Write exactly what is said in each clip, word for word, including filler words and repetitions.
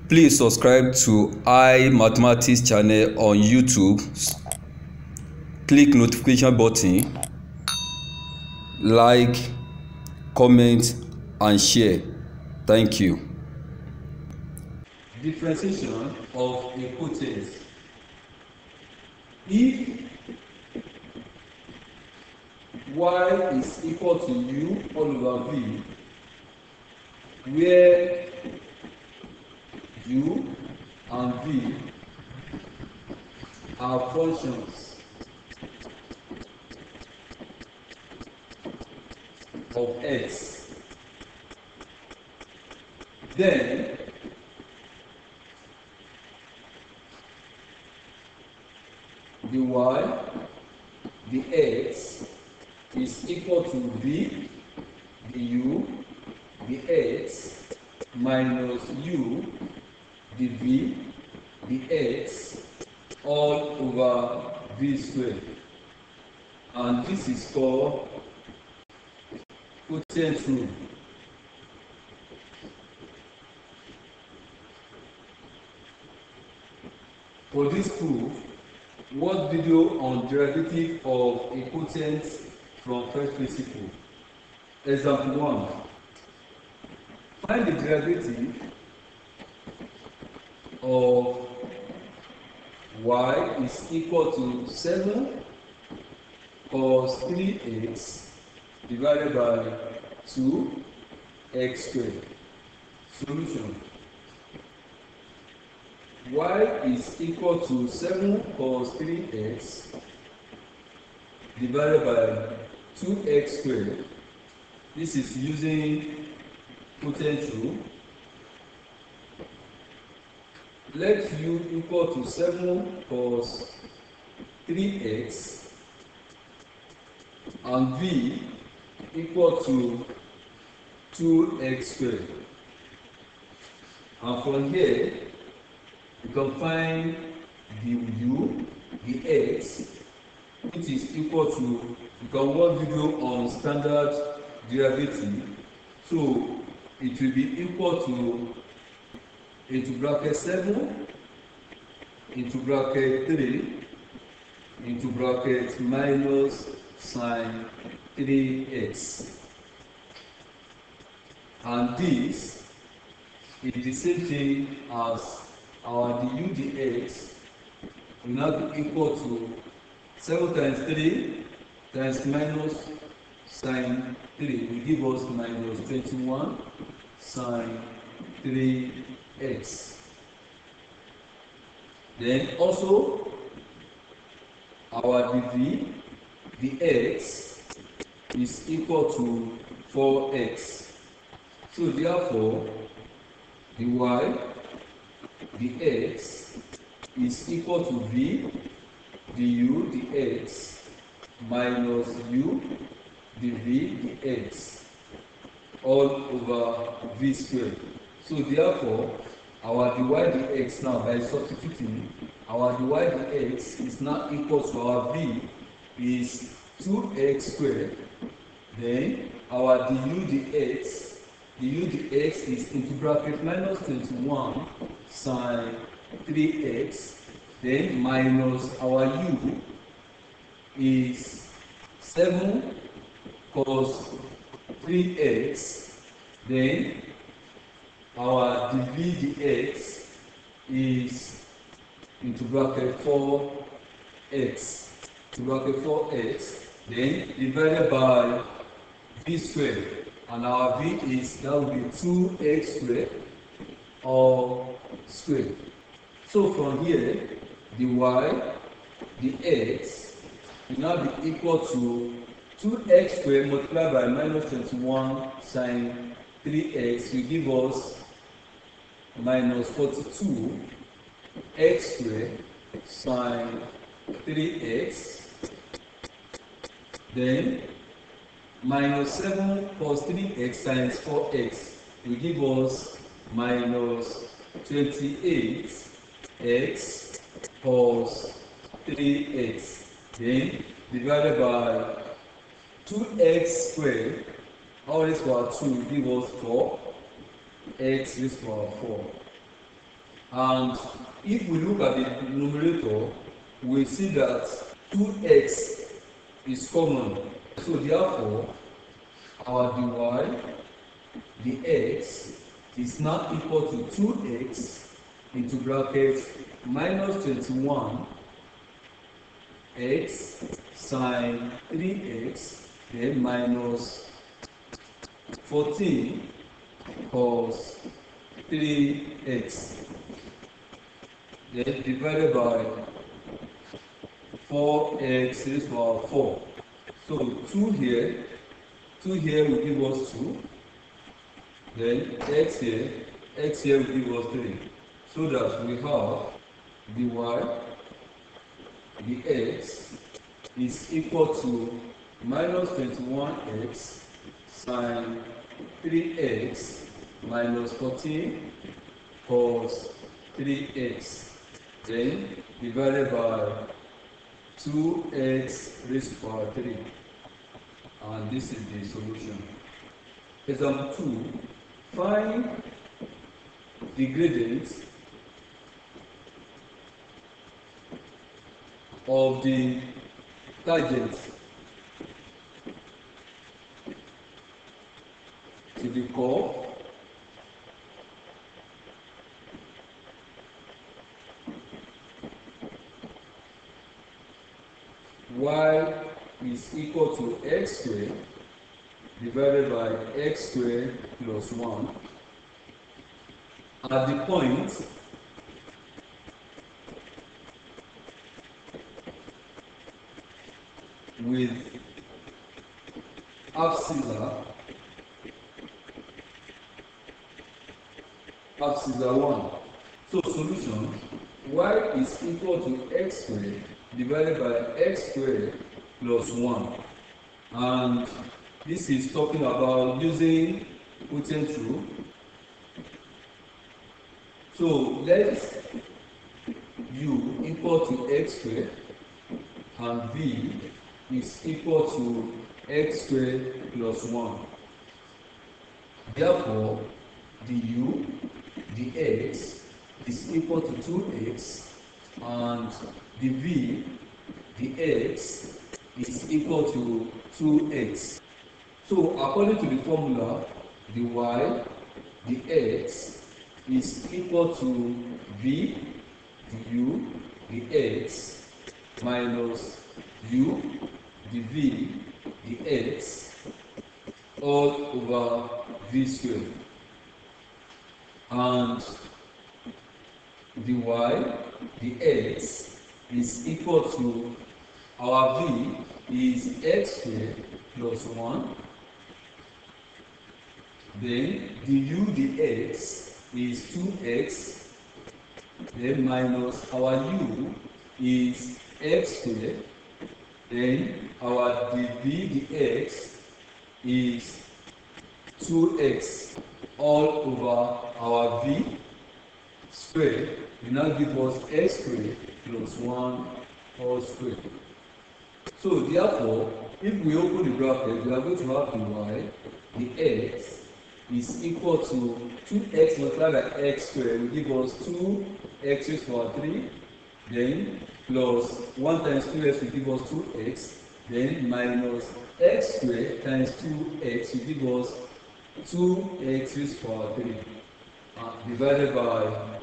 Please subscribe to I Mathematics channel on YouTube. Click notification button, like, comment and share. Thank you. Differentiation of a quotient. If y is equal to u all over v, where u and v are functions of x, then the y, the x is equal to v, the u, the x minus u, the v, the x all over v squared. And this is called quotient rule. For this proof, watch video on derivative of a quotient from first principle. Example one. Find the derivative of y is equal to seven cos three x divided by two x squared. Solution. Y is equal to seven cos three x divided by two x squared. This is using quotient rule. Let u equal to seven cos three x and v equal to two x squared. And from here, you can find the u, the x, which is equal to, you can watch video on standard derivative. So it will be equal to into bracket seven into bracket three into bracket minus sine three x. And this is the same thing as our du dx will now be equal to seven times three times minus sine three will give us minus twenty-one sine three x. Then also our dv, the x is equal to four x. So therefore the y, the x is equal to v, the u, the x minus u, the v, the x all over v squared. So therefore our dy dx now, by substituting, our dy dx is now equal to our v is two x squared. Then our du dx, du dx is into bracket minus twenty-one sine three x, then minus our u is seven cos three x, then our dv dx is into bracket four x, to bracket four x, then divided by v squared, and our v is, that will be two x squared or squared. So from here, the y, the x will now be equal to two x squared multiplied by minus twenty-one sine three x will give us minus forty-two x squared sine three x, then minus seven cos three x times four x will give us minus twenty-eight x cos three x, then divided by two x squared, all this power two will give us four, x raised to power four. And if we look at the numerator, we see that two x is common. So therefore, our dy, the x, is now equal to two x into bracket minus twenty-one x sine three x, then minus fourteen cos three x, then divided by four x raised to power four. So two here, two here will give us two, then x here, x here will give us three. So that we have dy dx is equal to minus twenty-one x sine three x minus fourteen cos three x, then divided by two x raised to power three. And this is the solution. Example two, find the gradient of the tangent to the curve y is equal to x squared divided by x squared plus one at the point with abscissa abscissa one. So solution, y is equal to x squared divided by x squared plus one, and this is talking about using Quotient rule. So let u equal to x squared and v is equal to x squared plus one. Therefore, the u, the x, is equal to two x, and the v, the x, is equal to two x. So according to the formula, the y, the x, is equal to v, the u, the x, minus u, the v, the x, all over v squared. And the y, the x, is equal to, our v is x squared plus one, then the u, the x, is two x, then minus our u is x squared, then our the v, the x, is two x all over our v squared, will now give us x squared plus one all squared. So therefore, if we open the bracket, we are going to have the y, the x, is equal to two x multiplied by x squared will give us two x raised to power three, then plus one times two x will give us two x, then minus x squared times two x will give us two x raised to power three, uh, divided by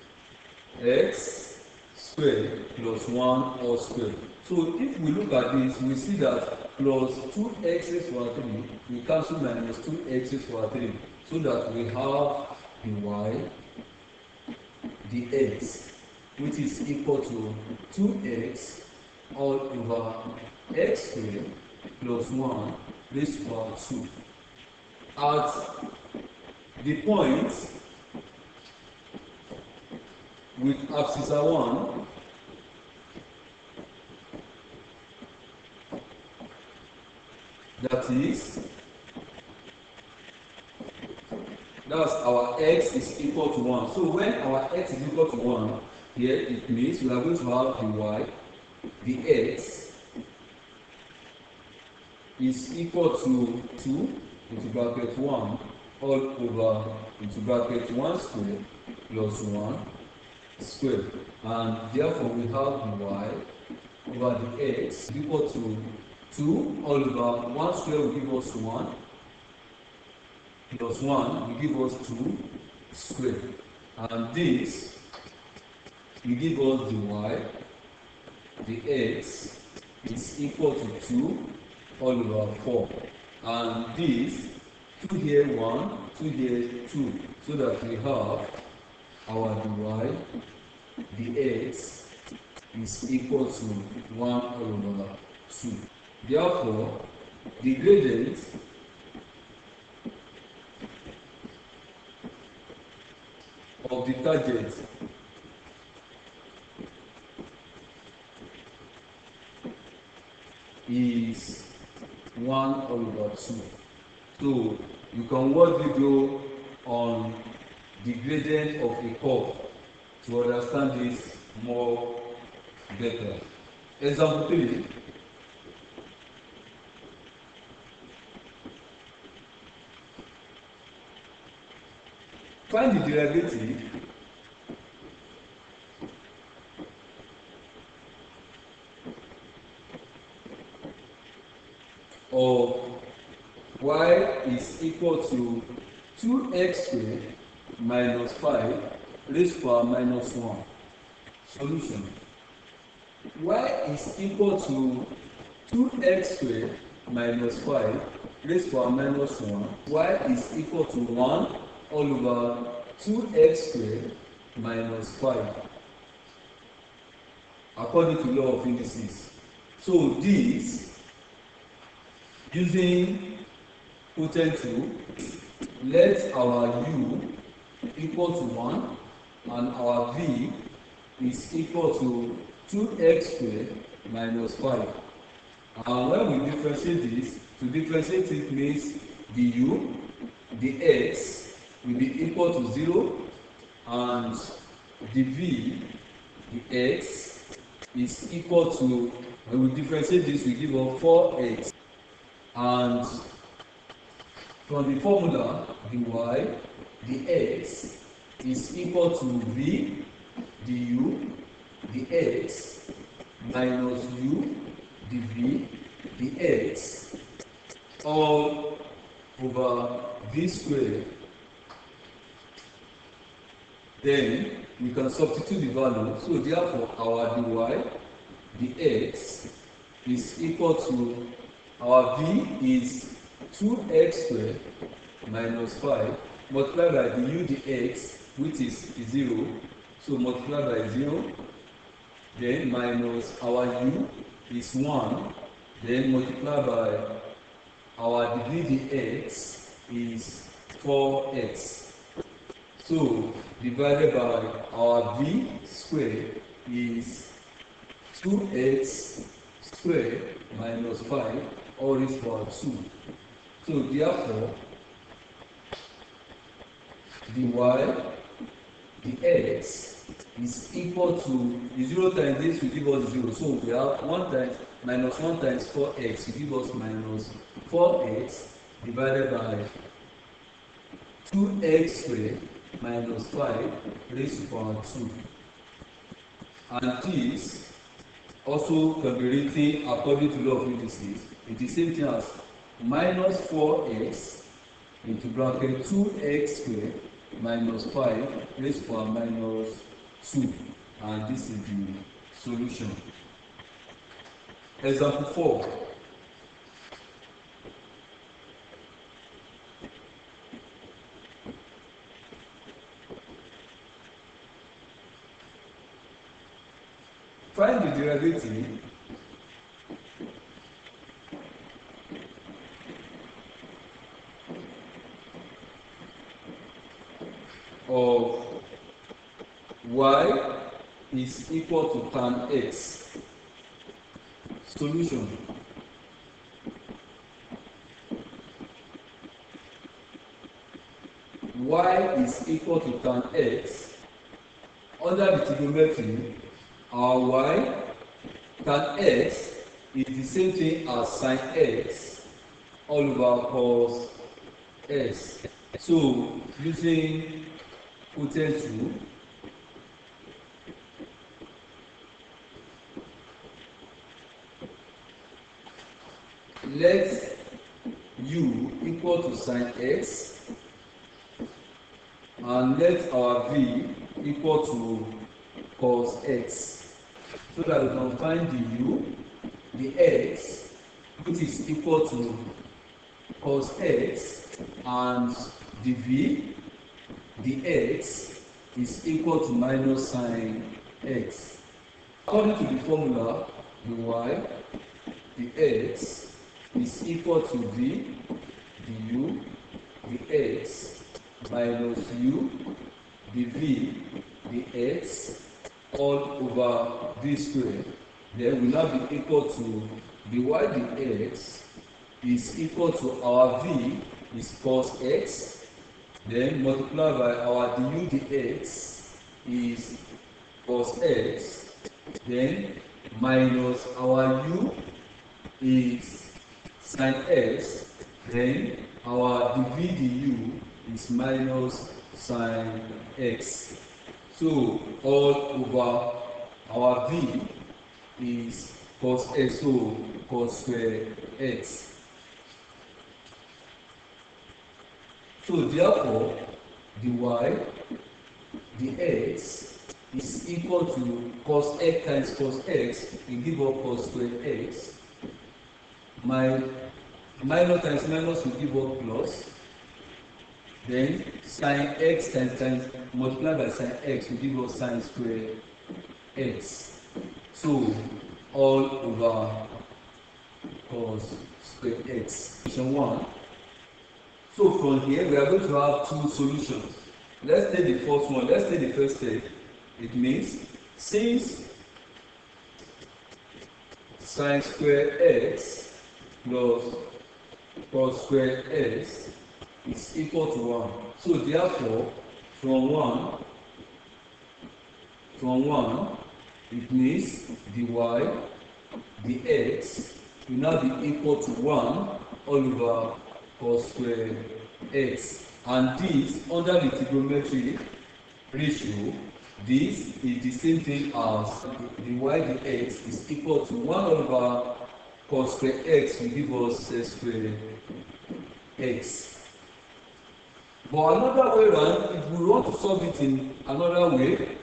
x squared plus one all squared. So if we look at this, we see that plus two x raised to power three, we cancel minus two x raised to power three, so that we have the y, the x, which is equal to two x all over x squared plus one raised to power two. At the point with abscissa one, that is, that's our x is equal to one. So when our x is equal to one, here it means we are going to have the y, the x, is equal to two into bracket one all over into bracket one squared plus one, square, and therefore we have the y over the x equal to two all over one square will give us one plus one will give us two square, and this will give us the y, the x is equal to two all over four, and this two here one, two here two, so that we have our dy, the x is equal to one all over two. Therefore, the gradient of the target is one all over two. So you can watch video on the gradient of a curve to understand this more better. Example three. Find the derivative of y is equal to two x squared minus five raised to power minus one. Solution. Y is equal to two x squared minus five raised to power minus one. Y is equal to one all over two x squared minus five, according to law of indices. So this, using Quotient tool, let our u equal to one and our v is equal to two x squared minus five. And when we differentiate this, to differentiate it means the u, the x will be equal to zero, and the v, the x, is equal to, when we differentiate this, we give us four x. And from the formula, the y, the x, is equal to v, the u, the x, minus u, the v, the x, all over v squared. Then we can substitute the value. So therefore our dy, the x, is equal to, our v is two x squared minus five multiplied by the u, the x, which is zero. So multiply by zero, then minus our u is one, then multiply by our degree, the x, is four x. So divided by our v squared is two x squared minus five all is for two. So therefore the y, the x, is equal to, the zero times this will give us zero. So we have one times minus one times four x will give us minus four x divided by two x squared minus five raised to power two. And this also can be written according to law of indices. It is the same thing as minus four x into bracket two x squared minus five raised to power minus two. And this is the solution. Example four. Find the derivative of y is equal to tan x. Solution. Y is equal to tan x. Under the trigonometry, our y, tan x, is the same thing as sin x all over cos x. So using Quotient tool, let u equal to sine x and let our v equal to cos x, so that we can find the u, the x, which is equal to cos x, and the v, the x, is equal to minus sine x. According to the formula, the y, the x, is equal to v, the u, the x, minus u, the v, the x, all over v squared. Then will now be equal to the y, the x, is equal to our v, is cos x, then multiply by our du dx is cos x, then minus our u is sin x, then our dv du is minus sin x. So all over our v is cos x, so cos square x. So therefore, the y, the x, is equal to cos x times cos x, will give us cos square x. My minus times minus will give us plus. Then sin x times times multiplied by sin x will give us sin square x. So all over cos square x. Question one. So from here we are going to have two solutions. Let's take the first one. Let's take the first step. It means since sin square x plus cos square x is equal to one. So therefore, from one, from one, it means the y, the x will now be equal to one all over cos square x. And this, under the trigonometric ratio, this is the same thing as the y, the x is equal to one over cos square x will give us sine square x. But another way around, if we want to solve it in another way,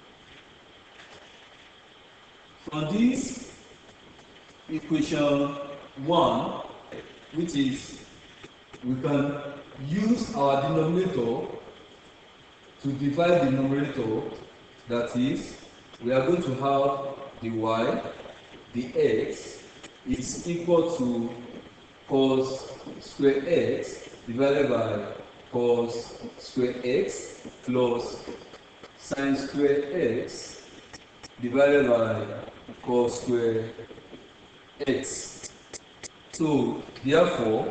from this equation one, which is we can use our denominator to divide the numerator. That is, we are going to have the y, the x is equal to cos square x divided by cos square x plus sin square x divided by cos square x. So therefore,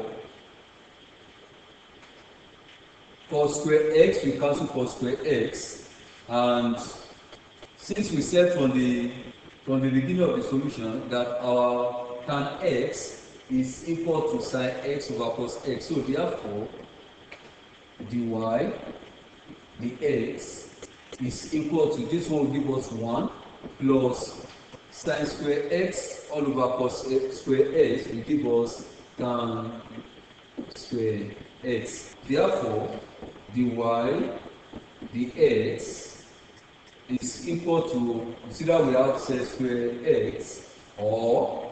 cos square x will cancel cos square x, and since we said from the from the beginning of the solution that our tan x is equal to sin x over cos x, so therefore the y, the x is equal to, this one will give us one plus sin square x all over cos square x will give us tan square x. Therefore, the y, the x is equal to, consider we have sin square x, or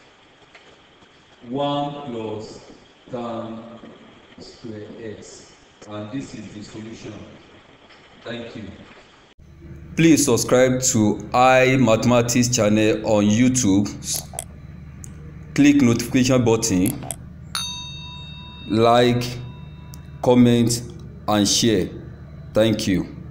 one plus tan square x, and this is the solution. Thank you. Please subscribe to I Mathematics channel on YouTube. Click notification button, like, comment and share. Thank you.